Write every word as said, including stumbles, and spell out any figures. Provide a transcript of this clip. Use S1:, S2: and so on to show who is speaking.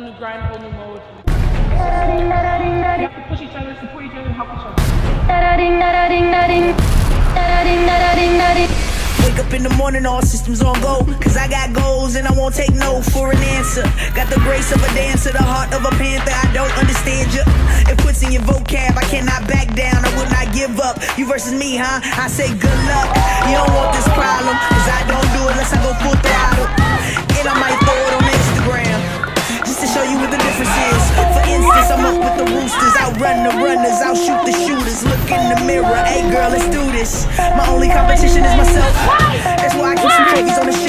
S1: new grind, whole new mode. You have to push each other, support each other, and help each other.
S2: Wake up in the morning, all systems on go. Cause I got goals and I won't take no for an answer. Got the grace of a dancer, the heart of a panther. I don't understand you. It puts in your vocab, I cannot back down, I will not give up. You versus me, huh? I say good luck. You don't want this problem, cause I don't do it unless I go full throttle. And I might throw it on Instagram, just to show you what the difference is. For instance, I'm up with the roosters, outrun the runners, outshoot the shooters. Look in the mirror, hey girl, let's do this. My only competition is myself. That's why I keep some trophies on the